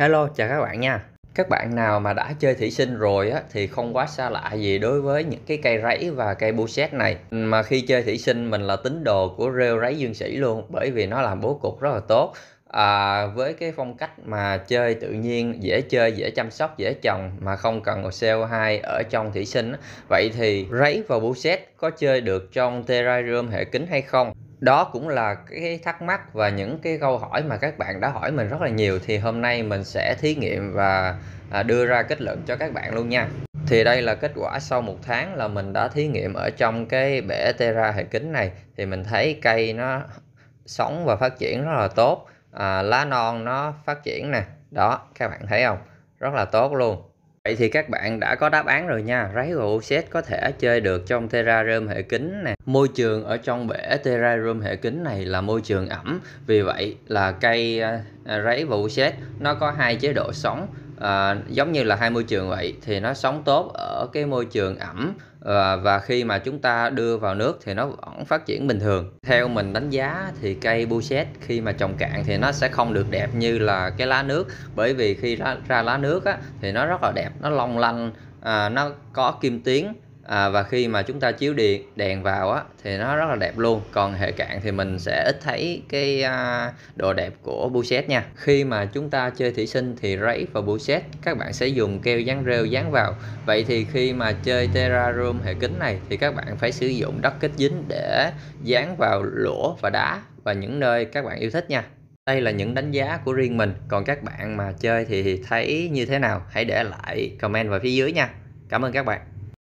Hello, chào các bạn nha. Các bạn nào mà đã chơi thủy sinh rồi á, thì không quá xa lạ gì đối với những cái cây rẫy và cây bu sét này. Mà khi chơi thủy sinh mình là tín đồ của rêu ráy dương sĩ luôn, bởi vì nó làm bố cục rất là tốt. Với cái phong cách mà chơi tự nhiên, dễ chơi, dễ chăm sóc, dễ trồng mà không cần CO2 ở trong thủy sinh á. Vậy thì rẫy và bu sét có chơi được trong terrarium hệ kính hay không? Đó cũng là cái thắc mắc và những cái câu hỏi mà các bạn đã hỏi mình rất là nhiều, thì hôm nay mình sẽ thí nghiệm và đưa ra kết luận cho các bạn luôn nha. Thì đây là kết quả sau 1 tháng là mình đã thí nghiệm ở trong cái bể Terra hệ kính này, thì mình thấy cây nó sống và phát triển rất là tốt, lá non nó phát triển nè, đó các bạn thấy không, rất là tốt luôn. Vậy thì các bạn đã có đáp án rồi nha, ráy và Oset có thể chơi được trong terrarium hệ kính nè. Môi trường ở trong bể terrarium hệ kính này là môi trường ẩm, vì vậy là cây ráy và Oset nó có hai chế độ sống, giống như là hai môi trường vậy, thì nó sống tốt ở cái môi trường ẩm, và khi mà chúng ta đưa vào nước thì nó vẫn phát triển bình thường. Theo mình đánh giá thì cây bu sét khi mà trồng cạn thì nó sẽ không được đẹp như là cái lá nước, bởi vì khi ra lá nước á, thì nó rất là đẹp, nó long lanh, nó có kim tuyến, và khi mà chúng ta chiếu đèn vào á, thì nó rất là đẹp luôn. Còn hệ cạn thì mình sẽ ít thấy cái độ đẹp của bu sét nha. Khi mà chúng ta chơi thủy sinh thì ráy và bu sét các bạn sẽ dùng keo dán rêu dán vào. Vậy thì khi mà chơi terrarium hệ kính này thì các bạn phải sử dụng đất kết dính để dán vào lũa và đá và những nơi các bạn yêu thích nha. Đây là những đánh giá của riêng mình, còn các bạn mà chơi thì thấy như thế nào? Hãy để lại comment vào phía dưới nha. Cảm ơn các bạn.